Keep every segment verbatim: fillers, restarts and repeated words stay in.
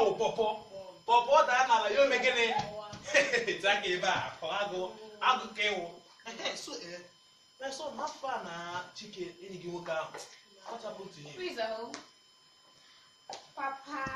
wo popo. Popo da na la yo megene. Take ba, ago, ago kewo. So eh, I saw my fan na chicken in the woka. What happened to him? Who is at home? Papa.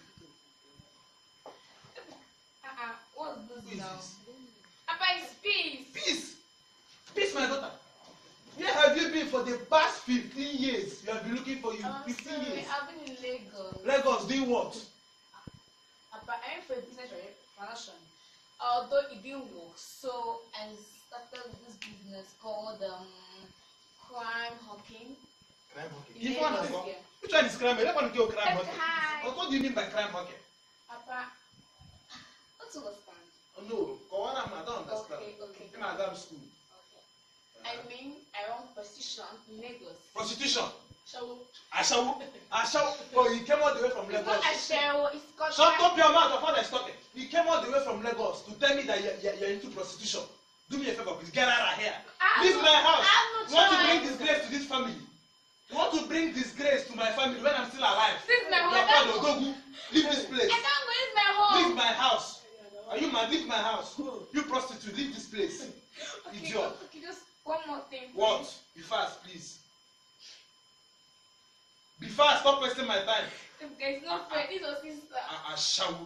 Uh-uh, what's this Who is now? this? Papa is peace. Peace. Peace, my daughter. Where have you been for the past fifteen years? You have been looking for you. I'm fifteen sorry, years. I've been in Lagos. Lagos doing what? Papa, I went for a business transaction. Although it didn't work, so I started with this business called um crime hawking. Crime hawking. In Which one Lagos, is yeah. Which one is crime? I don't want to kill crime Hi. hawking. But what do you mean by crime hawking? Papa, don't understand. Oh, no, Kawana, I don't understand. Okay, okay. In Adam school. Okay. I mean, I run prostitution in Lagos. Prostitution. So, Ashawo. Ashawo. Oh, you came all the way from it's Lagos. not a show, it's called. Shut up your mouth, your father is talking. You came all the way from Lagos to tell me that you're, you're, you're into prostitution. Do me a favor, please. Get out of here. Leave my house. I have no You want to choice. bring disgrace to this family. You want to bring disgrace to my family when I'm still alive. This is my home. Your I can't father, go. Odogu, leave this place. I can't go. This is my home. Leave my house. Are you mad? Leave my house. You prostitute, leave this place. Okay, Idiot. okay, just one more thing. What? Be fast, please. Be fast, stop wasting my time. Okay, it's not fair. This is your sister. Ashawo.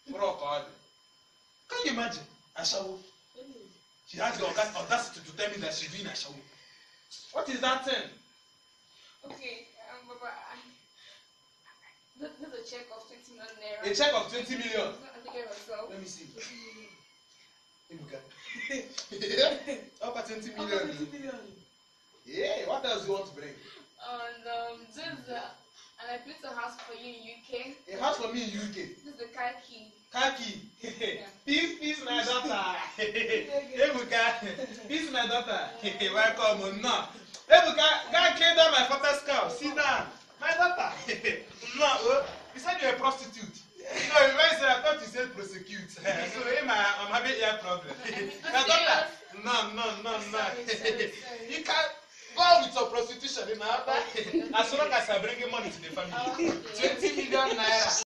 Can you imagine? Ashawo. She has the audacity to tell me that she's doing Ashawo. What is that thing? Okay, um, Baba, this is a check of twenty million naira. A check of twenty million. I'm taking myself. Let me see. Ibuka. How about twenty million? Yeah, what else do you want to bring? And um, this is uh, and I built a house for you in U K. A house for me in U K. This is the car key. Kaki. Peace, peace, my daughter. Ebuka. Peace, my daughter. Welcome. No. Ebuka, God clean down my father's cow. Sit down. My daughter. No, uh, you said you're a prostitute. No, when you said I thought you said prosecute. So, Emma, I'm having ear problem. My daughter. No, no, no, no. Sorry, sorry, sorry. You can't go with your prostitution in our As long as I bring money to the family. twenty million naira.